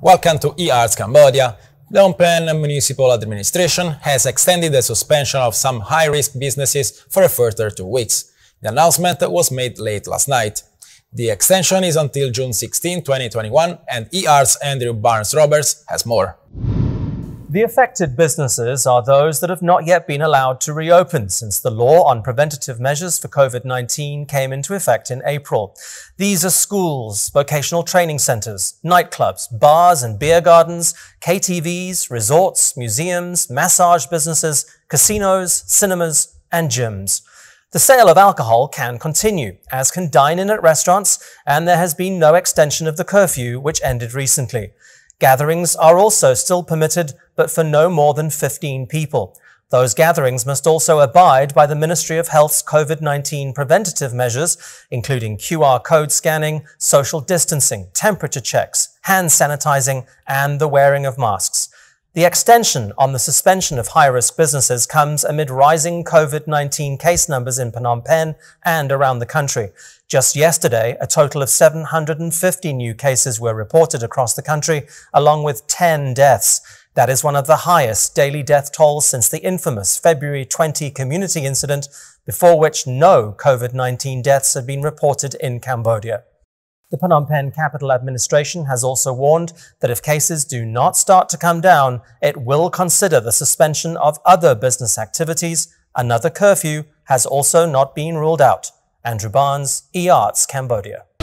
Welcome to E-ARTS Cambodia. Phnom Penh Municipal Administration has extended the suspension of some high-risk businesses for a further 2 weeks. The announcement was made late last night. The extension is until June 16, 2021, and E-ARTS Andrew Barnes-Roberts has more. The affected businesses are those that have not yet been allowed to reopen since the law on preventative measures for COVID-19 came into effect in April. These are schools, vocational training centres, nightclubs, bars and beer gardens, KTVs, resorts, museums, massage businesses, casinos, cinemas and gyms. The sale of alcohol can continue, as can dine-in at restaurants, and there has been no extension of the curfew, which ended recently. Gatherings are also still permitted, but for no more than 15 people. Those gatherings must also abide by the Ministry of Health's COVID-19 preventative measures, including QR code scanning, social distancing, temperature checks, hand sanitizing, and the wearing of masks. The extension on the suspension of high-risk businesses comes amid rising COVID-19 case numbers in Phnom Penh and around the country. Just yesterday, a total of 750 new cases were reported across the country, along with 10 deaths. That is one of the highest daily death tolls since the infamous February 20 community incident, before which no COVID-19 deaths had been reported in Cambodia. The Phnom Penh Capital Administration has also warned that if cases do not start to come down, it will consider the suspension of other business activities. Another curfew has also not been ruled out. Andrew Barnes, E-ARTS Cambodia.